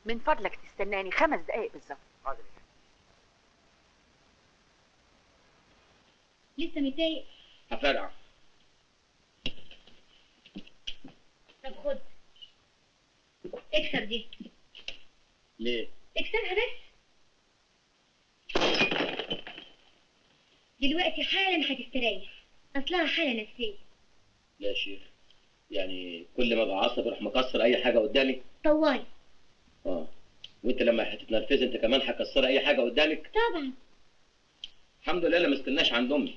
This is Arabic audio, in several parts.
من فضلك تستناني 5 دقايق بالظبط. حاضر. لسه متضايق؟ هفرقع. طب خد اكسر دي. ليه؟ اكسرها بس. دلوقتي حالا هتستريح، اصلها حالة نفسية. لا يا شيخ، يعني كل ما بعصب اروح مكسر اي حاجه قدامي؟ طوالي. وانت لما هتتنرفزي انت كمان هتكسري اي حاجه قدامك؟ طبعا. الحمد لله ما استناش عند امي.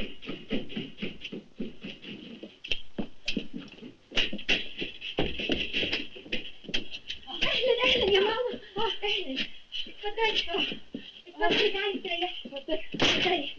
اهلا اهلا يا ماما. اهلا. اتفضلي اتفضلي تعالي استريحي. اتفضلي.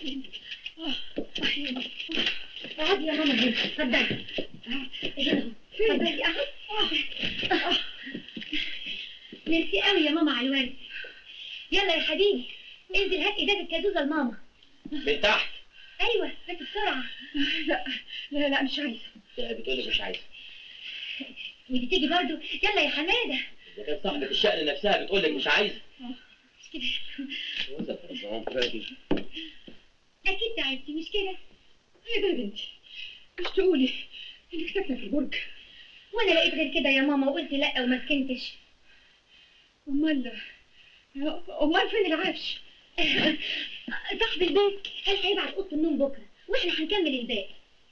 اقعدي يا ماما هنا. اتفضلي. هنا. اتفضلي اهو. ميرسي قوي يا ماما على الورد. يلا يا حبيبي انزل هات ازازه كازوزه لماما. من تحت. ايوه بس بسرعه. لا مش عايزه. بتقولي مش عايزه. ودي تيجي برضه. يلا يا حماده. اذا كانت صاحبه الشأن نفسها بتقول لك مش عايزه. مش كده. وزة رمضان فادي. اكيد تعبتي مش كده؟ ايه ده يا بنتي؟ مش تقولي انك ساكنه في البرج؟ وانا لقيت غير كده يا ماما وقلت لا وما سكنتش. امال فين العفش؟ صاحب البيت قال هيبعت اوضه النوم بكره واحنا هنكمل الباقي.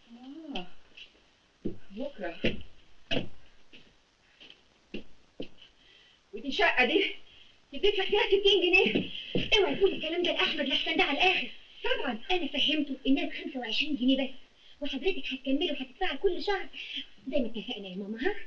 بكره. ودي شقه دي يدفع فيها 60 جنيه. اوعي تقولي الكلام ده لاحمد لحسن ده على الاخر. طبعا انا فهمته انها ب 25 جنيه بس، وحضرتك هتكملي وهتدفعي كل شهر زي ما اتفقنا يا ماما. ها؟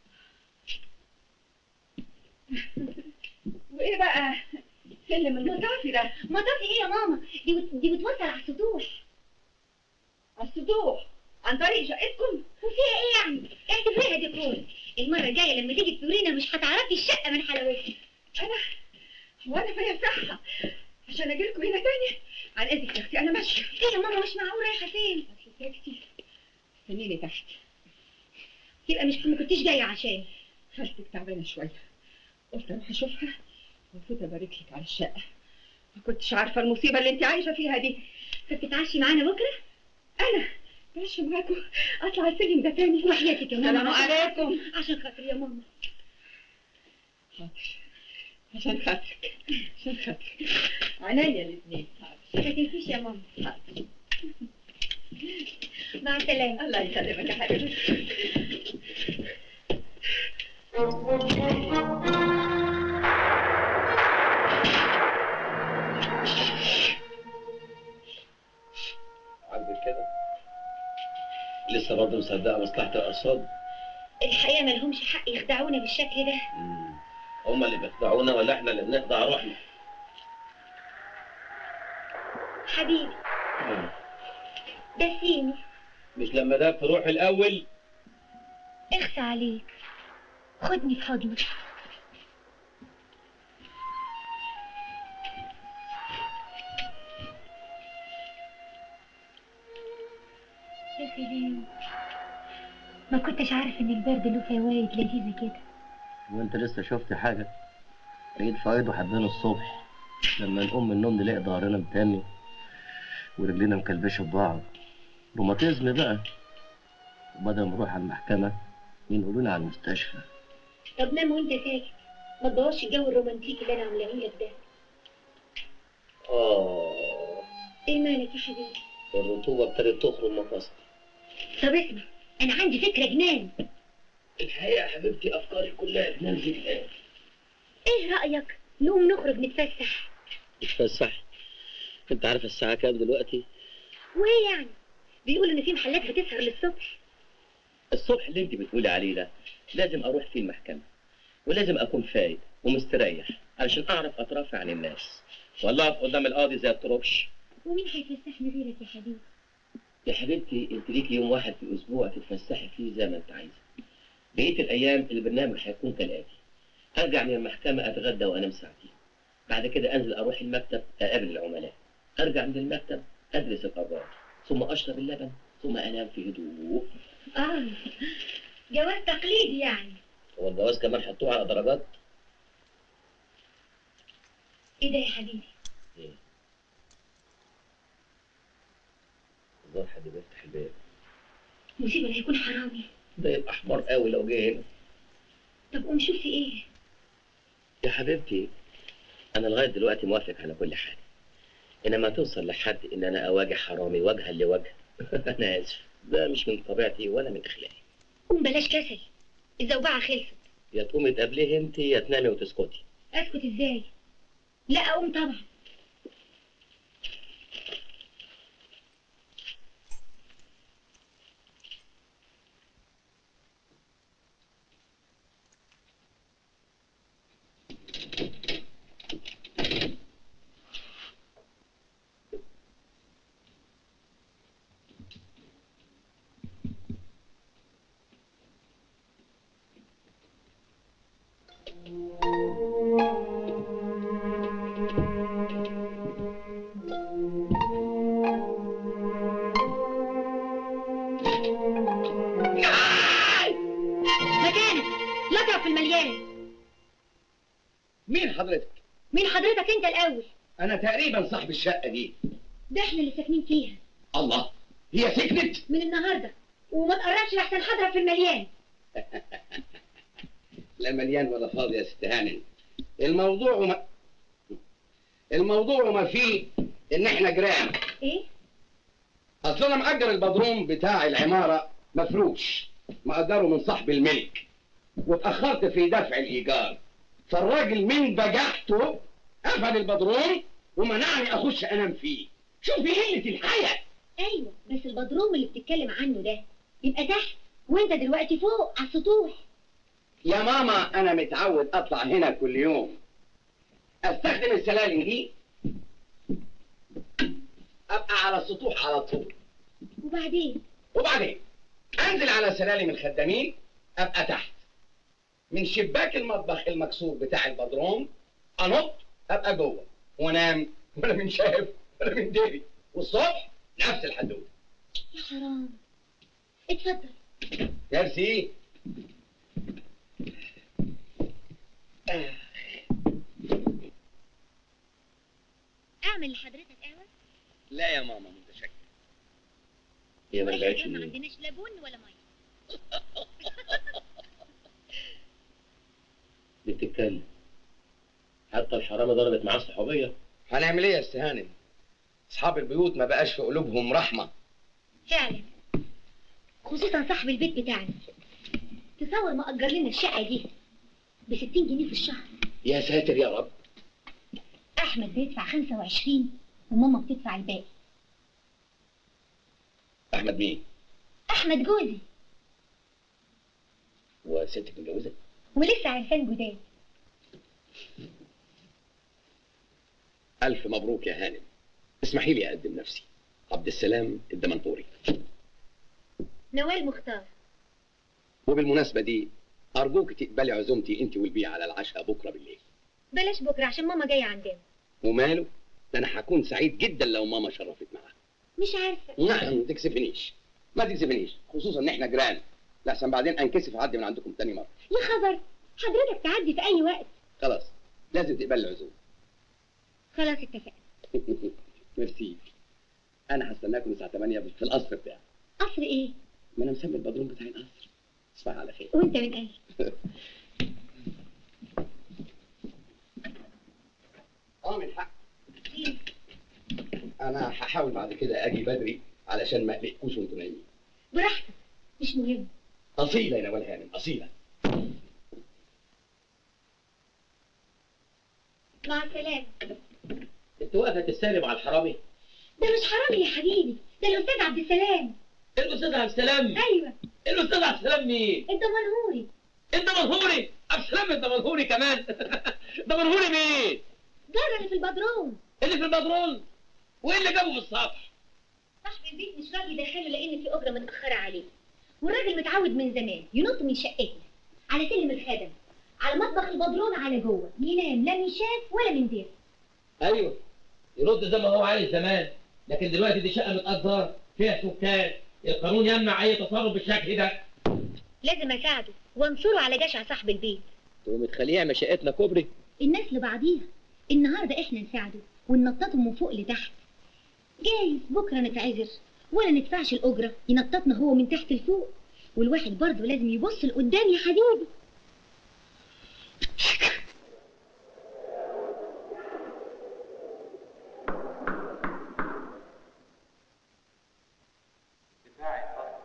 وايه بقى سلم المطافي ده؟ مطافي ايه يا ماما؟ دي بتوصل على السطوح. على السطوح عن طريق شقتكم؟ وفيها ايه يعني؟ اعتبريها ديكور. المره الجايه لما تيجي تزورينا مش هتعرفي الشقه من حلاوتها. وانا فيا صحه عشان اجي لكم هنا تاني؟ عن اذنك يا اختي انا ماشيه. ايه يا ماما مش معقول رايحه فين؟ اصل يا اختي استنيني تحت. يبقى مش ما كنتيش جايه عشان خالتك تعبانه شويه، قلت اروح اشوفها وفوت ابارك لك على الشقه. ما كنتش عارفه المصيبه اللي انت عايشه فيها دي. فتتعشي معانا بكره؟ انا ماشي معاكم اطلع السلم ده تاني؟ وحياتك يا ماما. السلام عليكم. عشان خاطر يا ماما. حاضر عشان خاطرك عشان خاطرك. عينيا الاثنين. ما تنسيش يا ماما. حاضر. مع السلامه. الله يسلمك يا حبيبتي. عاجبك كده؟ لسه برضه مصدقه مصلحه الارصاد؟ الحقيقه مالهمش حق يخدعونا بالشكل ده. هما اللي بيخدعونا ولا احنا اللي بنخدع روحنا؟ حبيبي دسيني. مش لما ده في روحي الاول؟ اخفى عليك، خدني في حضنك. يا سلام، ما كنتش عارف ان البرد له فوايد لذيذه كده. وانت لسه شفت حاجه؟ عيد فايده حدنا الصبح لما نقوم من النوم نلاقي ظهرنا متاني ورجلينا مكلبشه ببعض. روماتيزم بقى. وبدل ما نروح على المحكمه ينقلونا على المستشفى. طب نام وانت ساكت، ما تبوظش الجو الرومانتيكي اللي انا عاملاه لك ده. ايه مالك يا حبيبي؟ الرطوبه ابتدت تخرج مفاصل. طب اسمع، انا عندي فكره جنان. الحقيقه يا حبيبتي افكاري كلها جنان جدا. ايه رايك نقوم نخرج نتفسح؟ نتفسح؟ انت عارف الساعه كام دلوقتي؟ وايه يعني؟ بيقولوا ان في محلات هتسهر للصبح. الصبح اللي انت بتقولي عليه ده لازم اروح فيه المحكمه، ولازم اكون فايق ومستريح علشان اعرف اترافع عن الناس، ولا اقف قدام القاضي زي الطروبش. ومين هيتفسحني غيرك يا حبيبي؟ يا حبيبتي انت ليكي يوم واحد في الاسبوع تتفسحي فيه زي ما انت عايزه. بقيه الايام البرنامج هيكون كالاتي: ارجع من المحكمه اتغدى وانام ساعتين، بعد كده انزل اروح المكتب اقابل العملاء، ارجع من المكتب ادرس القرار، ثم اشرب اللبن، ثم انام في هدوء. جواز تقليدي يعني. هو الجواز كمان حطوه على درجات؟ ايه ده يا حبيبي؟ ايه؟ الظاهر حد بيفتح الباب. مصيبه لا يكون حرامي. ده يبقى حمار قوي لو جه هنا. طب قوم شوف في ايه. يا حبيبتي انا لغايه دلوقتي موافق على كل حاجه، انما توصل لحد ان انا اواجه حرامي وجها لوجه انا اسف، ده مش من طبيعتي ولا من اخلاقي. قوم بلاش كسل، الزوبعه خلصت. يا تقومي تقابليه انت يا تنامي وتسكتي. اسكت ازاي؟ لا اقوم طبعا. مكانك، لا تقف في المليان. مين حضرتك؟ مين حضرتك انت الاول؟ أنا تقريبا صاحب الشقة دي. ده احنا اللي ساكنين فيها الله، هي سكنت؟ من النهارده، وما تقربش لحسن حضرك في المليان. لا مليان ولا فاضي يا ست هانم. الموضوع ما فيه إن إحنا جيران. ايه؟ أصل أنا مأجر البدروم بتاع العمارة مفروش، مأجره من صاحب الملك، واتأخرت في دفع الإيجار، فالراجل من بجحته قفل البدروم ومنعني أخش أنام فيه. شوفي قلة الحياة. ايوه بس البدروم اللي بتتكلم عنه ده يبقى تحت، وانت دلوقتي فوق على السطوح. يا ماما أنا متعود أطلع هنا كل يوم، أستخدم السلالم دي أبقى على السطوح على طول، وبعدين أنزل على سلالم الخدامين أبقى تحت، من شباك المطبخ المكسور بتاع البدروم أنط أبقى جوه وأنام، ولا من شايف ولا من داري، والصبح نفس الحدوته. يا حرام. اتفضل. ميرسي. اعمل لحضرتك قهوه؟ لا يا ماما متشكر. هي ما واحنا رجعتش كمان ما ليه؟ عندناش لا بن ولا ميه. دي بتتكلم، حتى الحرامه ضربت معاه الصحوبيه. هنعمل ايه يا ست هانم؟ اصحاب البيوت ما بقاش في قلوبهم رحمه. فعلا، خصوصا صاحب البيت بتاعنا. تصور ما اجر لنا الشقه دي ب 60 جنيه في الشهر. يا ساتر يا رب. احمد بيدفع 25 وماما بتدفع الباقي. احمد مين؟ احمد جوزي، وستك متجوزه؟ ولسه عرفان جداد. الف مبروك يا هانم. اسمحي لي اقدم نفسي، عبد السلام الدمنهوري. نوال مختار. وبالمناسبه دي ارجوك تقبلي عزومتي انت والبيع على العشاء بكره بالليل. بلاش بكره عشان ماما جايه عندنا. وماله؟ ده انا هكون سعيد جدا لو ماما شرفت معاها. مش عارفه. نعم ما تكسفنيش، ما تكسفنيش، خصوصا ان احنا جيران، لحسن بعدين انكسف اعدي من عندكم تاني مره. يا خبر، حضرتك تعدي في اي وقت. خلاص لازم تقبلي العزومه. خلاص اتفقنا. ميرسي. انا هستناكم الساعه 8 في القصر بتاعي. قصر ايه؟ ما انا مسمي البدروم بتاعي القصر. تصبح على خير. وانت من اهل. من حق. انا هحاول بعد كده اجي بدري علشان ما اقلقكوش وانتوا نايمين. براحتك، مش مهم. اصيله يا نوال هانم، اصيله. مع السلامه. انت واقفه تتسالم على الحرامي؟ ده مش حرامي يا حبيبي، ده الاستاذ عبد السلام. الاستاذ عبد السلام؟ ايوه. الاستاذ عبد السلام مين؟ الدمنهوري. الدمنهوري؟ عبد السلام الدمنهوري كمان؟ دمنهوري مين؟ جاره اللي في البدروم. اللي في البدرون؟ وايه اللي جابه في السطح؟ صاحب البيت مش راضي يدخله لان في اجره متاخره عليه، والراجل متعود من زمان ينط من شقتنا على سلم الخدم على مطبخ البدرون على جوه، ينام لا من شاف ولا من دير. ايوه يرد زي ما هو عايز زمان، لكن دلوقتي دي شقه متأجر فيها سكان، القانون يمنع اي تصرف بالشكل ده. لازم اساعده وانصره على جشع صاحب البيت. تقوم تخليها مشاءتنا كوبري؟ الناس لبعضيها، النهارده احنا نساعده وننططه من فوق لتحت، جايز بكره نتعذر ولا ندفعش الاجره ينططنا هو من تحت لفوق، والواحد برضه لازم يبص لقدام يا حبيبي. دفاعي الفصل.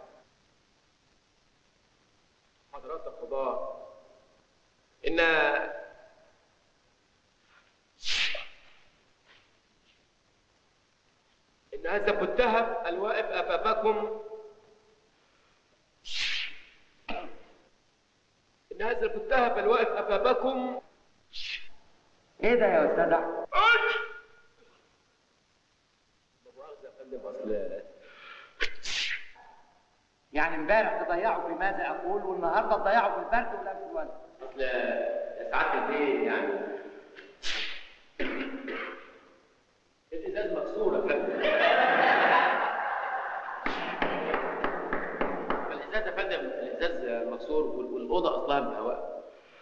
حضرات القضاة، إن هذا المتهم الواقف أمامكم ايه ده يا استاذ احمد؟ مؤاخذة يا فندم، أصل يعني امبارح تضيعوا في ماذا اقول والنهارده تضيعوا في البرد والانفلونزا. أصل يا سعادة البيه يعني الإزاز مكسور يا فندم. الإزاز يا فندم، الإزاز مكسور والأوضة أصلها مهواء.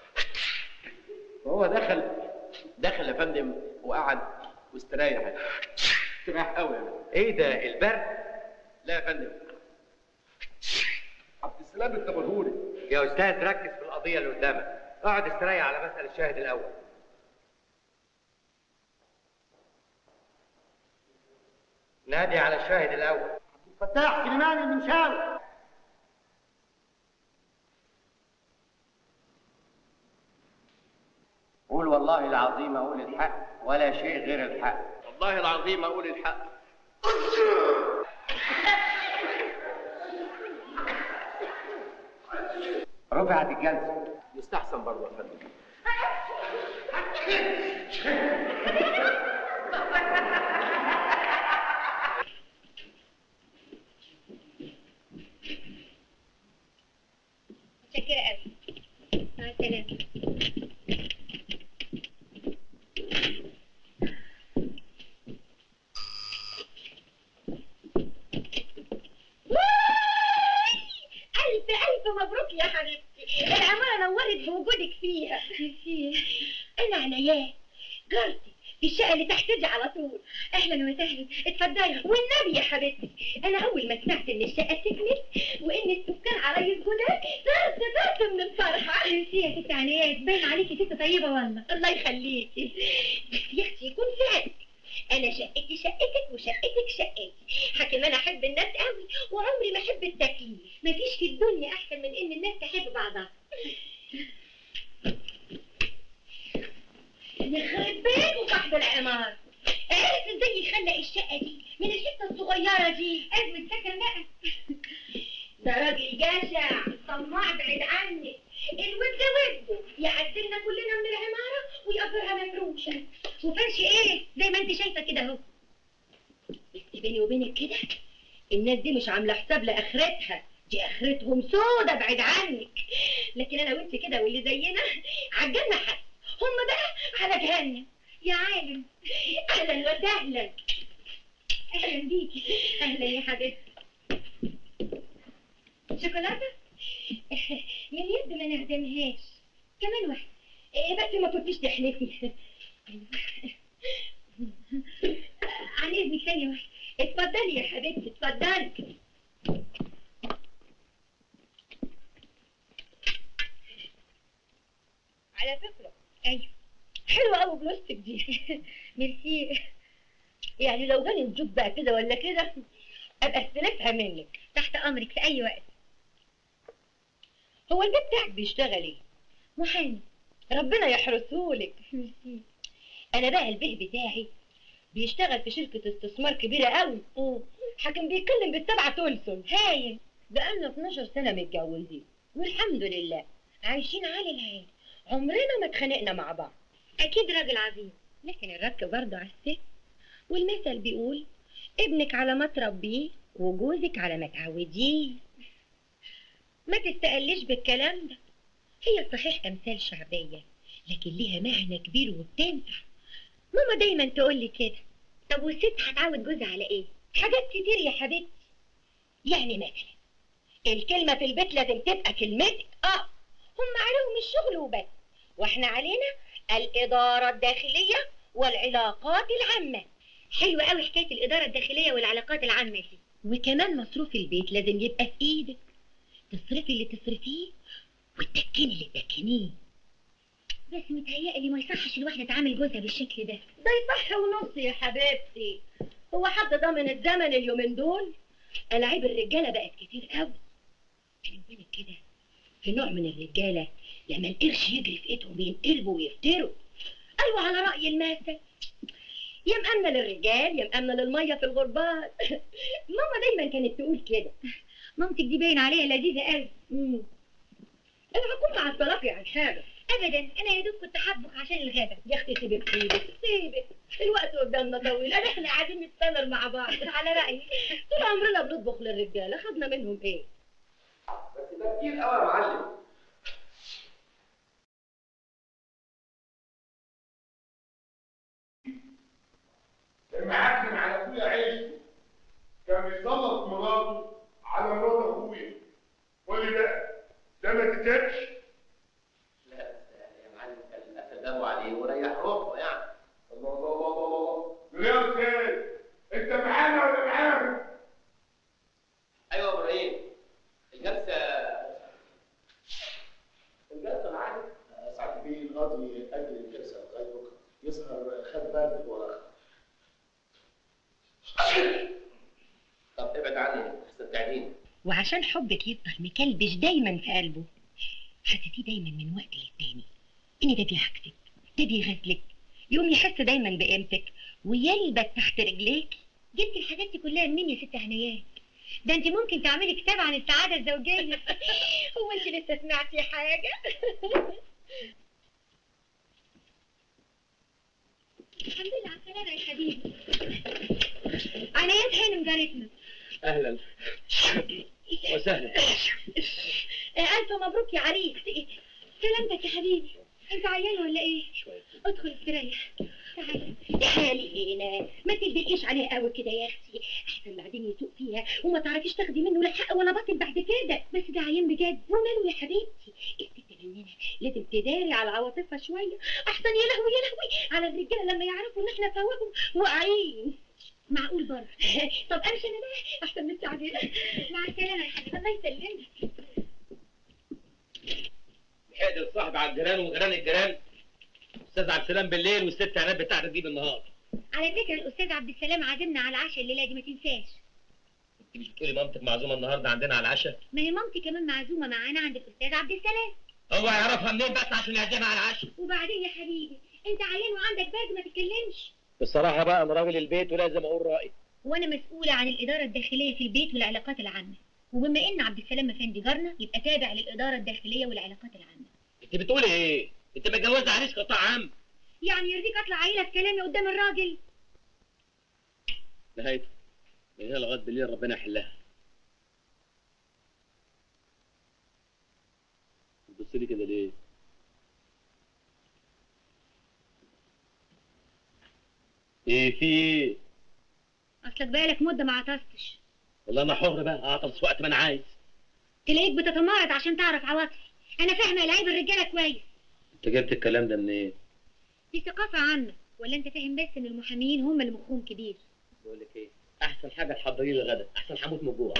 فهو دخل يا فندم وقعد واستريح. استريح قوي يعني. ايه ده البرد؟ لا يا فندم، عبد السلام التبرهوري. يا استاذ ركز في القضيه اللي قدامك، اقعد استريح على مسألة الشاهد الاول. نادي على الشاهد الاول. فتاح سليمان المنشاوي. قول والله العظيم اقول الحق ولا شيء غير الحق. والله العظيم اقول الحق. رفعت الجلسه. يستحسن برضه يا فندم. متشكرة قوي. مع السلامة. ألف مبروك يا حبيبتي، العمارة نورت بوجودك فيها. أنا عنايات جارتي في الشقة اللي تحت دي على طول. أهلا وسهلا، اتفضلي. والنبي يا حبيبتي، أنا أول ما سمعت إن الشقة سكنت وإن السكان عليا جداد طرت من الفرحة. يا ست عنايات، باين عليكي ست طيبة والله. الله يخليكي، بس يا أختي يكون فعلا أنا شقتي شقتك وشقتك شقتي، حكم أنا أحب الناس قوي وعمري ما أحب التكليف. مفيش في الدنيا أحسن من إن الناس تحب بعضها. يخرب بيت صاحب العمارة، عرف ازاي يخلق الشقة دي من الحتة الصغيرة دي. أزمة سكن بقى. ده راجل جشع طماع بعيد عنك، الود وده يعدلنا كلنا من العمارة ويقدرها مفروشة وفرش ايه زي ما انت شايفة كده اهو. بس بيني وبينك كده الناس دي مش عاملة حساب لآخرتها، دي آخرتهم سودة بعيد عنك. لكن أنا وانت كده واللي زينا عالجنة حد، هم بقى على جهنم. يا عالم، أهلا وسهلا. أهلا بيكي. أهلا يا حبيبتي. شوكولاتة؟ من يد ما نعدمهاش. كمان واحدة. بس ما كنتيش تحلفي. عن إذنك ثانية واحدة. اتفضلي يا حبيبتي، اتفضلي. على فكرة أيوه حلوة أوي بلاستيك دي. ميرسي. يعني لو جاني الجوب بقى كده ولا كده أبقى استلفها منك. تحت أمرك في أي وقت. هو البيت بتاعك بيشتغل إيه؟ محامي. ربنا يحرسهولك. ميرسي. أنا بقى البيه بتاعي بيشتغل في شركة استثمار كبيرة أوي. حاكم بيتكلم بالسبعة تلسم. هايل. بقالنا 12 سنة متجوزين والحمد لله عايشين عالي العين، عمرنا ما اتخانقنا مع بعض. أكيد راجل عظيم، لكن الرك برضه على الست، والمثل بيقول ابنك على ما تربيه وجوزك على ما تعوديه. ما تستقلش بالكلام ده. هي صحيح أمثال شعبية لكن ليها معنى كبير وبتنفع. ماما دايما تقول لي كده. طب والست هتعود جوزها على ايه؟ حاجات كتير يا حبيبتي. يعني مثلا الكلمة في البيت لازم تبقى كلمتك. هم عليهم الشغل وبس، واحنا علينا الإدارة الداخلية والعلاقات العامة. حلوة قوي حكاية الإدارة الداخلية والعلاقات العامة دي. وكمان مصروف البيت لازم يبقى في إيدك، تصرفي اللي تصرفيه وتبكني اللي تبكنيه. بس متهيألي ما يصحش الواحدة تعامل جوزها بالشكل ده. ده يصح ونص يا حبيبتي، هو حد ضامن الزمن اليومين دول؟ ألاعيب الرجالة بقت كتير قوي. بيني وبينك كده في نوع من الرجالة لما القرش يجري في ايدهم بينقلبوا ويفتروا. أيوة على رأي المثل، يا مأمنة للرجال يا مأمنة للمية في الغربال. ماما دايما كانت تقول كده. مامتك دي باين عليها لذيذة قوي. أنا هكون مع الطلاق عن حاجة أبدا، أنا يا دوب كنت حابك عشان الغدا. يا أختي. سيبك سيبك، الوقت قدامنا طويل، احنا قاعدين نستمر مع بعض. على رأيي طول عمرنا بنطبخ للرجالة، خدنا منهم ايه؟ بس ده كتير قوي يا معلم. المعكن على اخويا عيشته كان بيسلط مراته على مرات اخويا. قول لي بقى ده ما تتكلش؟ لا بس يعني يا معلم كان قفل دمه عليه وريح روحه يعني. الله الله الله الله الله. يا استاذ انت معانا ولا معاهم؟ ايوه يا ابراهيم، الجلسه معاك. سعد بيه القاضي اجل الجلسه لغايه بكره، يظهر خد برد وراخ. طب ابعد عني احسن تعديني. وعشان حبك يفضل مكلبش دايما في قلبه، حسيتيه دايما من وقت للتاني ان ده بيعكسك، ده بيغزلك، يقوم يحس دايما بقيمتك ويلبس تحت رجليك. جبت الحاجات دي كلها منين يا ست هنيات؟ ده انت ممكن تعملي كتاب عن السعاده الزوجيه. هو انت لسه سمعتي حاجه؟ الحمد لله على السلامه يا حبيبي. عنايات هانم جارتنا. اهلا وسهلا. الف مبروك يا عريس. سلامتك يا حبيبي، انت عيان ولا ايه؟ شويه. ادخل استريح. تعالى. تعالي هنا، ما تلبقيش عليه قوي كده يا اختي، احسن بعدين يسوق فيها وما تعرفيش تاخدي منه لا حق ولا باطل بعد كده. بس ده عيان بجد. وماله يا حبيبتي؟ الست مننا لازم تداري على عواطفها شويه، احسن يا لهوي يا لهوي على الرجاله لما يعرفوا ان احنا فواهم واقعين. معقول برضه. طب امشي انا بقى احسن من التعبير. مع السلامه يا حبيبي. الله يسلمك. لحقت الصاحب على الجيران وجيران الجيران. استاذ عبد السلام بالليل والست عناد بتاعتك دي بالنهار. على فكره الاستاذ عبد السلام عازمنا على العشاء الليله دي، ما تنساش. انت مش بتقولي مامتك معزومه النهارده عندنا على العشاء؟ ما هي مامتي كمان معزومه معانا عند الاستاذ عبد السلام. هو يعرفها منين بس عشان يعزمها على العشاء؟ وبعدين يا حبيبي انت عيان وعندك برد، ما تتكلمش. بصراحه بقى انا راجل البيت ولازم اقول رايي. وانا مسؤوله عن الاداره الداخليه في البيت والعلاقات العامه، وبما ان عبد السلام افندي جارنا يبقى تابع للاداره الداخليه والعلاقات العامه. انت بتقولي ايه؟ انت متجوزه عريس قطاع عام؟ يعني يرضيك اطلع عيله في كلامي قدام الراجل؟ نهايته من هنا لغايه بالليل ربنا يحلها. بتبص لي كده ليه؟ ايه في ايه؟ اصلك بقالك مده ما عطستش. والله انا حر بقى اعطس وقت ما انا عايز. تلاقيك بتتمرد عشان تعرف عواطفي. انا فاهمه لعيب الرجاله كويس. انت جبت الكلام ده منين؟ دي ثقافه عامه، ولا انت فاهم بس ان المحاميين هم اللي مخهم كبير؟ بقول لك ايه؟ احسن حاجه تحضري لي الغدا، احسن هموت من الجوع.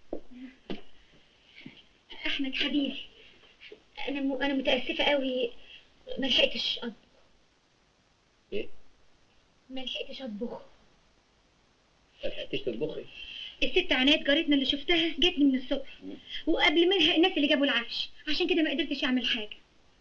احمد حبيبي، انا متاسفه قوي، ما لحقتش اطبخ. ايه؟ ما لحقتش اطبخ. ما لحقتيش تطبخي؟ الست عناد جارتنا اللي شفتها جت لي من الصبح، وقبل منها الناس اللي جابوا العفش، عشان كده ما قدرتش اعمل حاجه.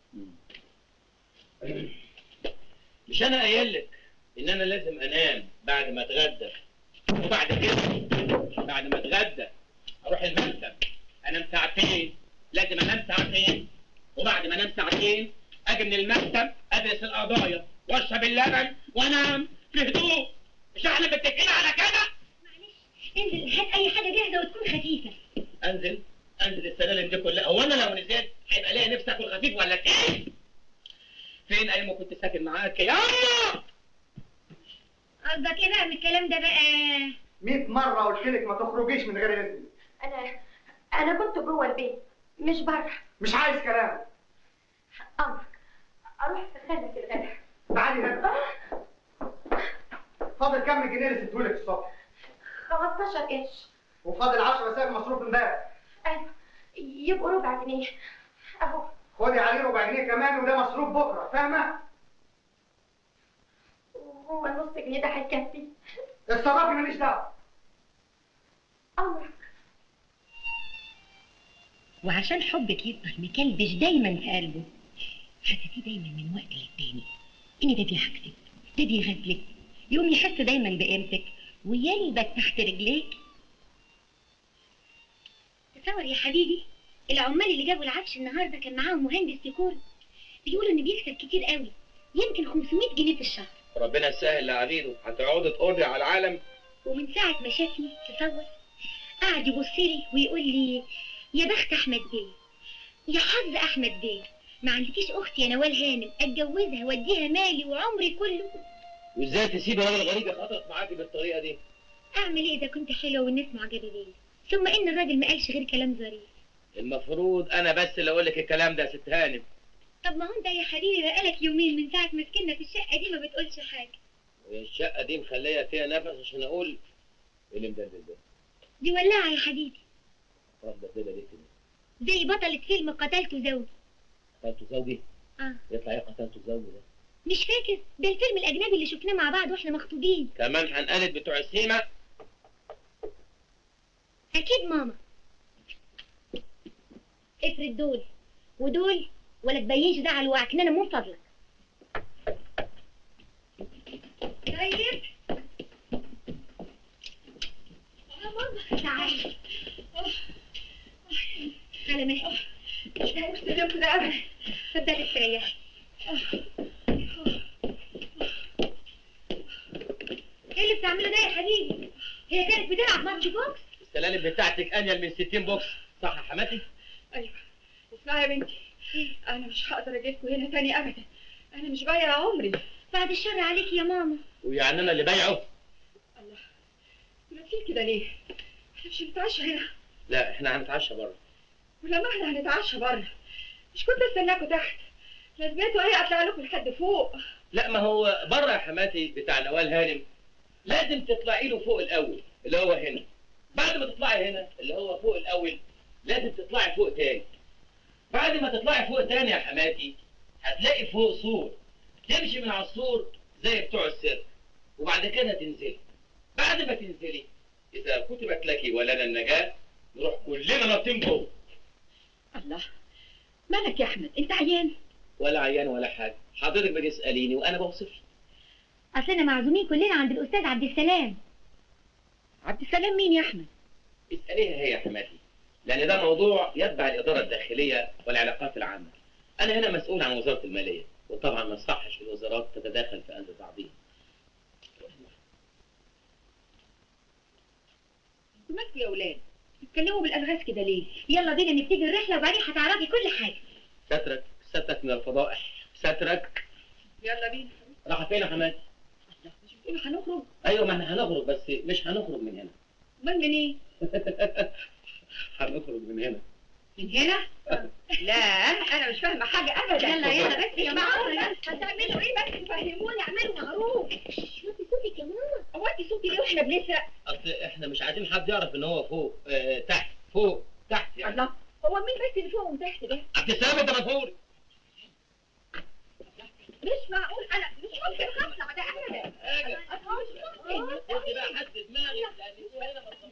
مش انا قايل لك ان انا لازم انام بعد ما اتغدى، وبعد كده بعد ما اتغدى اروح المكتب انام ساعتين، لازم انام ساعتين، وبعد ما انام ساعتين اجي من المكتب ادرس القضايا واشرب اللبن وانام في هدوء. مش احنا متفقين على كده؟ معلش انزل هات اي حاجه جاهزه وتكون خفيفه. انزل السلالم دي كلها؟ هو انا لو نزلت هيبقى ليا نفسي اكل خفيف ولا ايه؟ فين ايام ما كنت ساكن معاك يا الله؟ قصدك ايه بقى من الكلام ده بقى؟ 100 مرة قلت لك ما تخرجيش من غير إذني. انا كنت جوه البيت مش بره. مش عايز كلام. امرك اروح اسخن لك الغدا. تعالي هنا. فاضل كام جنيه اللي سبتهولك الصبح؟ 15 قرش. وفاضل 10 ساعات مصروف امبارح. ايوه يبقوا ربع جنيه اهو. خدي عليه ربع جنيه كمان وده مصروف بكره، فاهمه؟ وهو النص جنيه ده هيكفي؟ اتصرفي ماليش دعوه. امرك. وعشان حبك يفضل مكلبش دايما في قلبه، حسيتيه دايما من وقت للتاني ان ده بيعكسك، ده بيغزلك، يقوم يحس دايما بقيمتك ويلبك تحت رجليك. تصور يا حبيبي، العمال اللي جابوا العفش النهارده كان معاهم مهندس ديكور، بيقولوا انه بيكسب كتير قوي، يمكن 500 جنيه في الشهر. ربنا يسهل لعبيده، هتقعدي تقضي على العالم. ومن ساعه ما شافني تصور قعد يبص لي ويقول لي يا بخت احمد بيه، يا حظ احمد بيه، ما عندكيش اخت يا نوال هانم اتجوزها واديها مالي وعمري كله. وازاي تسيب راجل غريب يخطط معاكي بالطريقه دي؟ اعمل ايه اذا كنت حلوه والناس معجبه بيا؟ ثم ان الراجل ما قالش غير كلام ظريف. المفروض انا بس اللي اقول لك الكلام ده يا ست هانم. طب ما هو انت يا حبيبي بقالك يومين من ساعه ما سكننا في الشقه دي ما بتقولش حاجه. الشقه دي مخليه فيها نفس عشان اقول ايه اللي مدلدل ده؟ دي ولعه يا حبيبي. خلاص مدلدله ليه كده؟ زي بطلة فيلم قتلت زوجي. قتلت زوجي؟ اه يطلع ايه قتلت زوجي ده؟ مش فاكر؟ ده الفيلم الاجنبي اللي شفناه مع بعض واحنا مخطوبين. كمان هنقلد بتوع السينما؟ اكيد ماما. افرد دول ودول ولا تبينش ده على الوعكنانه من فضلك. طيب يا ماما تعالي. على مهلك مش هنفس اليوم كده ابدا. اتفضلي استريحي. ايه اللي بتعمله ده يا حبيبي؟ هي كانت بتلعب ماتش بوكس؟ السلالم بتاعتك انيل من 60 بوكس، صح يا حماتي؟ ايوه. اسمعي يا بنتي، انا مش هقدر اجيلكوا هنا تاني ابدا، انا مش بايعه عمري. بعد الشر عليكي يا ماما. ويعني انا اللي بايعه؟ الله، نسيت كده ليه؟ احنا مش هنتعشى هنا؟ لا احنا هنتعشى بره. ولما احنا هنتعشى بره مش كنت استناكوا تحت؟ لازمته ايه اطلع لكم لحد فوق؟ لا ما هو بره يا حماتي بتاع نوال هانم لازم تطلعي له فوق الاول اللي هو هنا. بعد ما تطلعي هنا اللي هو فوق الاول لازم تطلعي فوق تاني. بعد ما تطلعي فوق تاني يا حماتي هتلاقي فوق سور، تمشي من على السور زي بتوع السيرك وبعد كده تنزلي. بعد ما تنزلي اذا كتبت لك ولنا النجاه نروح كلنا نطين جوه. الله، مالك يا احمد؟ انت عيان؟ ولا عيان ولا حاجه، حضرتك بتساليني وانا بوصف. اصلنا معزومين كلنا عند الاستاذ عبد السلام. عبد السلام مين يا احمد؟ اساليها هي يا حماتي، لان ده موضوع يتبع الاداره الداخليه والعلاقات العامه. انا هنا مسؤول عن وزاره الماليه، وطبعا ما يصحش الوزارات تتداخل في امر بعضها. انتوا مالكوا يا اولاد؟ بتتكلموا بالالغاز كده ليه؟ يلا بينا نبتدي الرحله وبعدين هتعرفي كل حاجه. سترك سترك من الفضائح، سترك. يلا بينا. راح فين يا حماتي؟ مش بتقولوا هنخرج؟ ايوه ما احنا هنخرج بس مش هنخرج من هنا. امال منين؟ هنخرج من هنا. من هنا؟ لا انا مش فاهمه حاجه ابدا. يلا بس يا ماما. هتعملوا ايه بس؟ فهموني، اعملوا معروف. وطي صوتك يا ماما. هو انت صوتي ليه واحنا بنسرق؟ اصل احنا مش عايزين حد يعرف ان هو فوق تحت فوق تحت يعني. الله، هو مين بس اللي فوق وتحت ده؟ عبد السلام انت مسؤول. مش معقول، انا مش ممكن هطلع ده ابدا. انا مش ممكن. بقى حد دماغي لان هو هنا